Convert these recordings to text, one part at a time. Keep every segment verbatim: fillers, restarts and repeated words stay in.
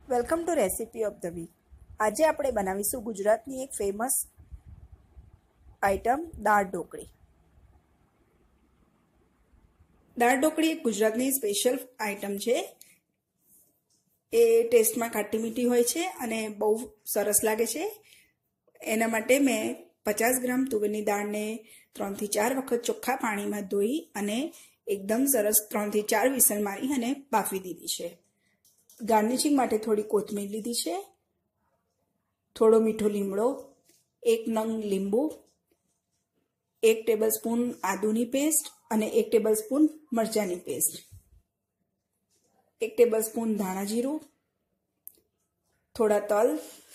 Welcome to recipe of the week. આજે આપણે બનાવીશું ગુજરાતની એક ફેમસ આઈટમ દાળ ઢોકળી. દાળ ઢોકળી એક ગુજરાતની સ્પેશિયલ આઈટમ છે. એ ટેસ્ટમાં ખાટી મીઠી હોય છે અને બહુ સરસ લાગે છે. એના માટે મેં પચાસ ગ્રામ તુવેરની દાળને ત્રણથી ચાર વખત ચોખ્ખા પાણીમાં ધોઈ અને એકદમ સરસ ત્રણથી ચાર વિસલ મારી અને બાફી દીધી છે. ગાર્નિશિંગ માટે થોડી કોથમીર લીધી છે, થોડો મીઠો લીમડો, એક નંગ લીંબુ, એક ટેબલ સ્પૂન આદુની પેસ્ટ અને એક ટેબલ સ્પૂન મરચાંની પેસ્ટ, એક ટેબલ સ્પૂન ધાણા જીરું, થોડા તલ,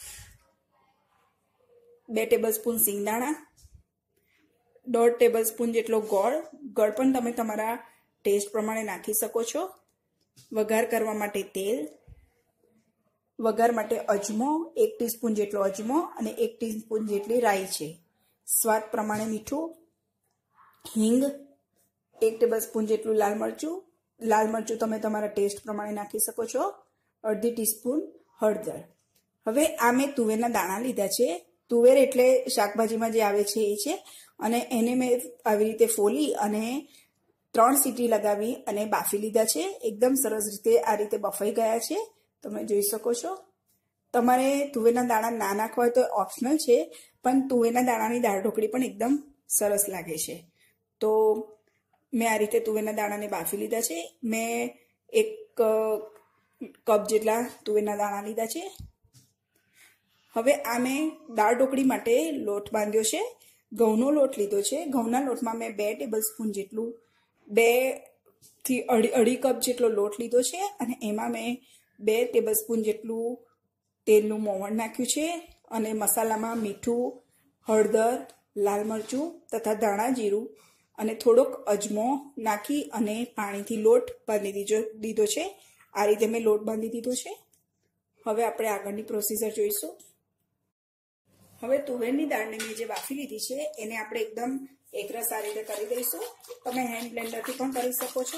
બે ટેબલ સ્પૂન સિંગદાણા, દોઢ ટેબલ સ્પૂન જેટલો ગોળ. ગોળ પણ તમે તમારા ટેસ્ટ પ્રમાણે નાખી શકો છો. વઘાર કરવા માટે તેલ, વઘાર માટે અજમો, એક ટીસ્પૂન જેટલો અજમો અને એક ટીસ્પૂન જેટલી રાઈ છે. સ્વાદ પ્રમાણે મીઠું, હિંગ, એક ટેબલ સ્પૂન જેટલું લાલ મરચું. લાલ મરચું તમે તમારા ટેસ્ટ પ્રમાણે નાખી શકો છો. અડધી ટીસ્પૂન હળદર. હવે આ મેં તુવેરના દાણા લીધા છે. તુવેર એટલે શાકભાજીમાં જે આવે છે એ છે. અને એને મેં આવી રીતે ફોલી અને ત્રણ સીટી લગાવી અને બાફી લીધા છે. એકદમ સરસ રીતે આ રીતે બફાઈ ગયા છે, તમે જોઈ શકો છો. તમારે તુવેરના દાણા ના નાખવા હોય તો ઓપ્શનલ છે, પણ તુવેરના દાણાની દાળ ઢોકળી પણ એકદમ સરસ લાગે છે. તો મેં આ રીતે તુવેરના દાણાને બાફી લીધા છે. મેં એક કપ જેટલા તુવેરના દાણા લીધા છે. હવે આ મેં દાળ ઢોકળી માટે લોટ બાંધ્યો છે. ઘઉંનો લોટ લીધો છે. ઘઉંના લોટમાં મેં બે ટેબલ સ્પૂન જેટલું બે થી અઢી અઢી કપ જેટલો લોટ લીધો છે અને એમાં મેં બે ટેબલ સ્પૂન જેટલું તેલનું મોવણ નાખ્યું છે અને મસાલામાં મીઠું, હળદર, લાલ મરચું તથા ધાણા જીરું અને થોડોક અજમો નાખી અને પાણીથી લોટ બાંધી દીધો દીધો છે. આ રીતે મેં લોટ બાંધી દીધો છે. હવે આપણે આગળની પ્રોસીજર જોઈશું. હવે તુવેરની દાળને મેં જે બાફી લીધી છે એને આપણે એકદમ એકરસ આ રીતે કરી દઈશું. તમે હેન્ડ બ્લેન્ડરથી પણ કરી શકો છો.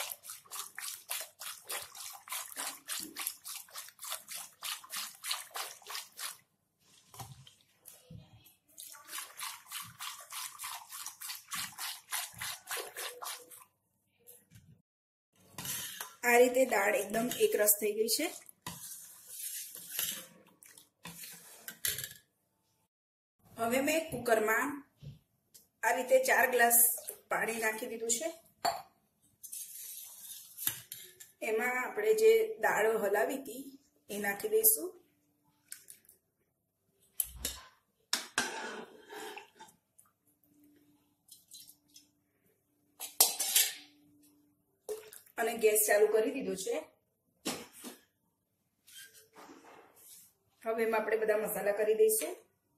આ રીતે દાળ એકદમ એકરસ થઈ ગઈ છે. હવે મેં કુકરમાં આ રીતે ચાર ગ્લાસ પાણી નાખી દીધું છે. એમાં આપણે જે દાળ હલાવી હતી એ નાખી દઈશું. અને ગેસ ચાલુ કરી દીધો છે. હવે એમાં આપણે બધા મસાલા કરી દઈશું.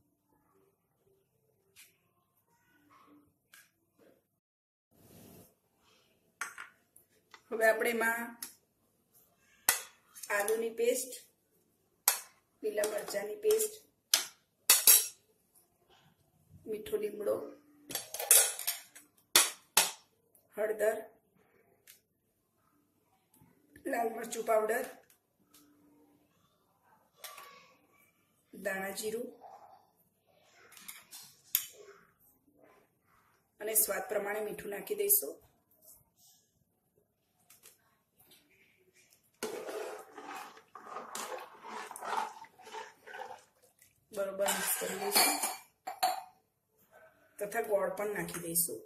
હવે આપણે એમાં આદુની પેસ્ટ, લીલા મરચાંની પેસ્ટ, મીઠો લીમડો, હળદર, લાલ મરચું પાવડર, ધાણા જીરું અને સ્વાદ પ્રમાણે મીઠું નાખી દઈશું. બરોબર મિક્સ કરી દઈશું તથા ગોળ પણ નાખી દઈશું.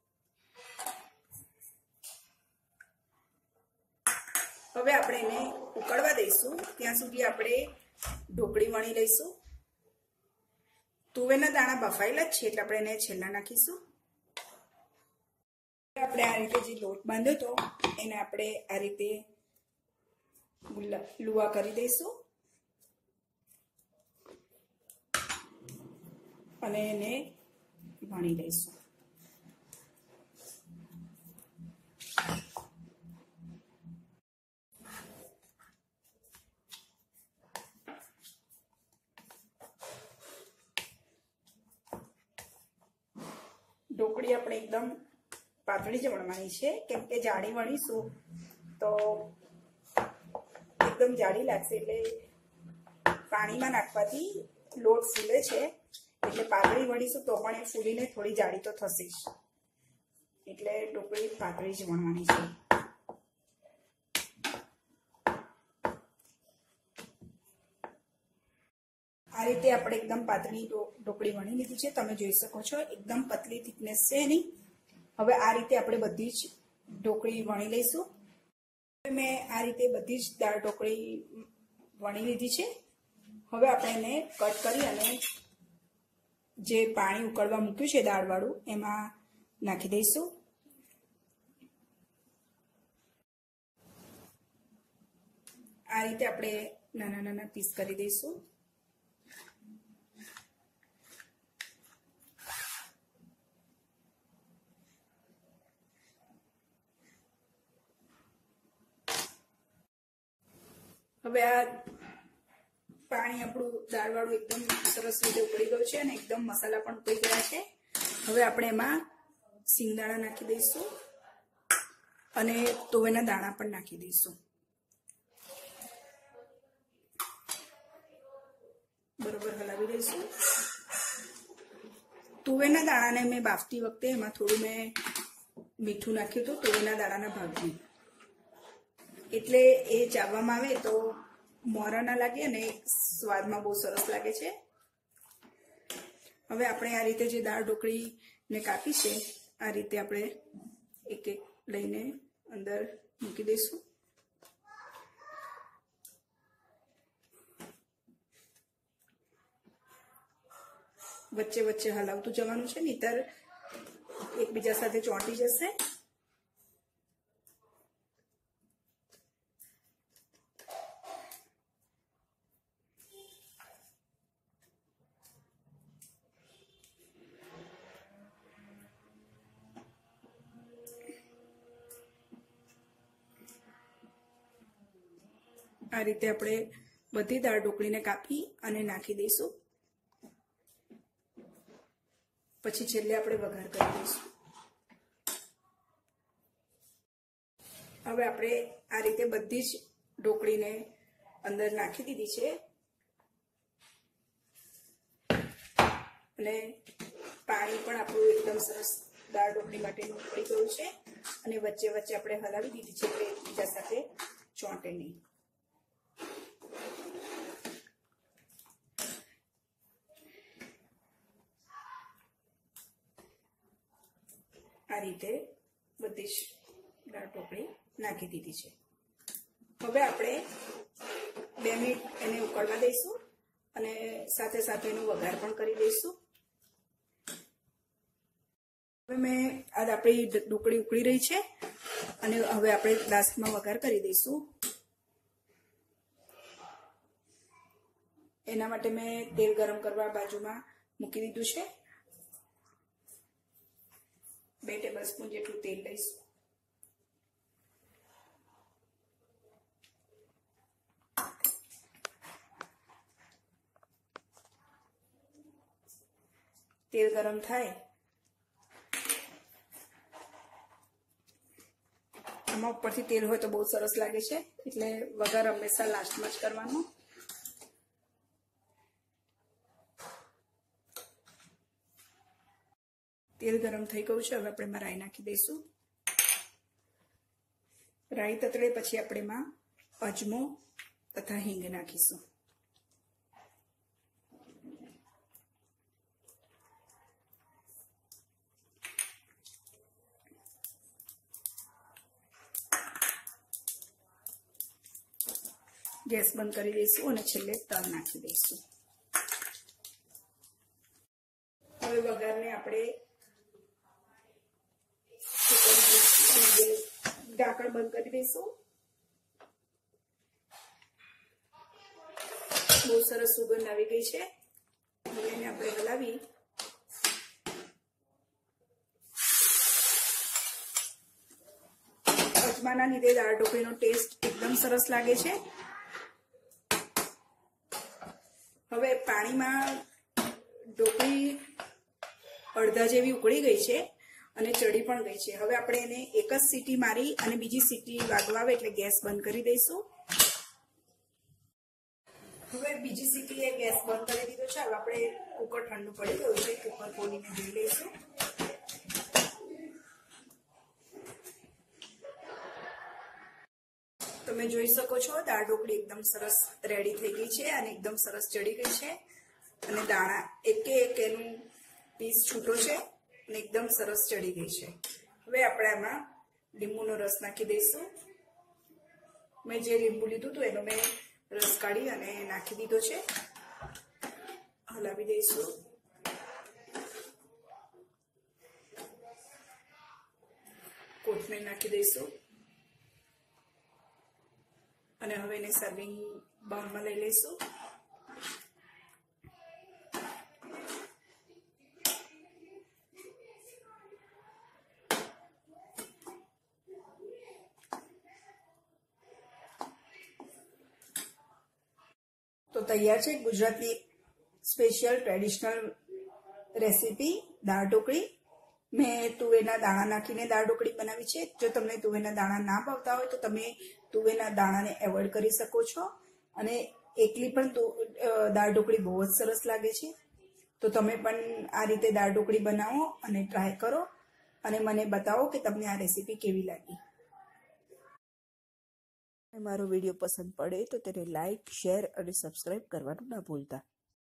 હવે આપણે એને ઉકળવા દઈશું. ત્યાં સુધી આપણે ઢોકળી વણી લઈશું. તુવેરના દાણા બફાયેલા જ છે એટલે આપણે એને છેલ્લા નાખીશું. આપણે આ રીતે જે લોટ બાંધ્યો હતો એને આપણે આ રીતે લુવા કરી દઈશું અને એને વણી લઈશું. ઢોકળી આપણે એકદમ પાતળી જ વણવાની છે, કેમ કે જાડી વણીશું તો એકદમ જાડી લાગશે, એટલે પાણીમાં નાખવાથી લોટ ફૂલે છે, એટલે પાતળી વણીશું તો પણ એ ફૂલીને થોડી જાડી તો થશે જ, એટલે ઢોકળી પાતળી જ વણવાની છે. આ રીતે આપણે એકદમ પાતળી ઢોકળી વણી લીધી છે, તમે જોઈ શકો છો એકદમ પતલી થિકનેસ છે એની. હવે આ રીતે આપણે બધી જ ઢોકળી વણી લઈશું. મેં આ રીતે બધી જ દાળ ઢોકળી વણી લીધી છે. હવે આપણે એને કટ કરી અને જે પાણી ઉકળવા મૂક્યું છે દાળવાળું એમાં નાખી દઈશું. આ રીતે આપણે નાના નાના પીસ કરી દઈશું. હવે આ પાણી આપણું દાળવાળું એકદમ સરસ રીતે ઉકળી ગયું છે અને એકદમ મસાલા પણ ઉકળી ગયા છે. હવે આપણે એમાં સિંગદાણા નાખી દઈશું અને તુવેરના દાણા પણ નાખી દઈશું. બરોબર હલાવી દઈશું. તુવેરના દાણાને મેં બાફતી વખતે એમાં થોડું મેં મીઠું નાખ્યું હતું તુવેરના દાણાના ભાગમાં, એટલે એ ચાવવામાં આવે તો મોરા ના લાગે અને સ્વાદમાં બહુ સરસ લાગે છે. હવે આપણે આ રીતે જે દાળ ઢોકળીને કાપી છે આ રીતે આપણે એક એક લઈને અંદર મૂકી દઈશું. વચ્ચે વચ્ચે હલાવતું જવાનું છે, નહીતર એકબીજા સાથે ચોંટી જશે. આ રીતે આપણે બધી દાળ ઢોકળીને કાપી અને નાખી દઈશું. પછી છેલ્લે આપણે વઘાર કરી દઈશું. હવે આપણે આ રીતે બધી જ ઢોકળીને અંદર નાખી દીધી છે અને પાણી પણ આપણું એકદમ સરસ દાળ ઢોકળી માટેનું ઉકળી ગયું છે અને વચ્ચે વચ્ચે આપણે હલાવી દીધી છે એટલે એકબીજા સાથે ચોંટે નહીં. આ રીતે બધી જ દાળ ઢોકળી નાખી દીધી છે. હવે આપણે બે મિનિટ એને ઉકળવા દઈશું અને સાથે સાથે એનો વઘાર પણ કરી દઈશું. હવે મેં આ આપણી ઢોકળી ઉકળી રહી છે અને હવે આપણે લાસ્ટમાં વઘાર કરી દઈશું. એના માટે મેં તેલ ગરમ કરવા બાજુમાં મૂકી દીધું છે. બે ટેબલ સ્પૂન જેટલું તેલ લઈશું. તેલ ગરમ થાય આમાં ઉપરથી તેલ હોય તો બહુ સરસ લાગે છે, એટલે વઘાર હંમેશા લાસ્ટમાં જ કરવાનો. તેલ ગરમ થઈ ગયું છે. હવે આપણે એમાં રાઈ નાખી દઈશું. રાઈ તતડે પછી આપણે એમાં અજમો તથા હિંગ નાખીશું. ગેસ બંધ કરી દઈશું અને છેલ્લે તલ નાખી દઈશું. હવે વઘારને આપણે ઢાંકણ બંધ કરી દઈશું. બહુ સરસ સુગંધ આવી ગઈ છે. હવે એને આપણે હલાવી અજમાના લીધે દાળ ઢોકળીનો ટેસ્ટ એકદમ સરસ લાગે છે. હવે પાણીમાં ઢોકળી અડધા જેવી ઉકળી ગઈ છે અને ચડી પણ ગઈ છે. હવે આપણે એને એક જ સીટી મારી અને બીજી સીટી વાગવા આવે એટલે ગેસ બંધ કરી દઈશું. હવે બીજી સીટીએ ગેસ બંધ કરી દીધો છે. હવે આપણે કુકર ઠંડુ પડી ગયું છે, કુકર ખોલીને જોઈ લઈશું. તમે જોઈ શકો છો દાળ ઢોકળી એકદમ સરસ રેડી થઈ ગઈ છે અને એકદમ સરસ ચડી ગઈ છે અને દાણા એકે એક એનું પીસ છૂટો છે અને એકદમ સરસ ચડી ગઈ છે. હવે આપણે આમાં લીંબુનો રસ નાખી દઈશું. મેં જે લીંબુ લીધું હતું એનો મેં રસ કાઢી અને નાખી દીધો છે. હલાવી દઈશું. કોથમીર નાખી દઈશું અને હવે એને સર્વિંગ બાઉલમાં લઈ લઈશું. તો તૈયાર છે ગુજરાતની special traditional recipe dal dhokli. મેં તુવેરના દાણા નાખીને દાળ ઢોકળી બનાવી છે. જો તમને તુવેરના દાણા ના ભાવતા હોય તો તમે તુવેરના દાણાને એવોઇડ કરી શકો છો અને એકલી પણ દાળ ઢોકળી બહુ જ સરસ લાગે છે. તો તમે પણ આ રીતે દાળ ઢોકળી બનાવો અને ટ્રાય કરો અને મને બતાવો કે તમને આ રેસીપી કેવી લાગી. મારો વિડીયો પસંદ પડે તો તેને લાઈક, શેર અને સબસ્ક્રાઈબ કરવાનું ના ભૂલતા.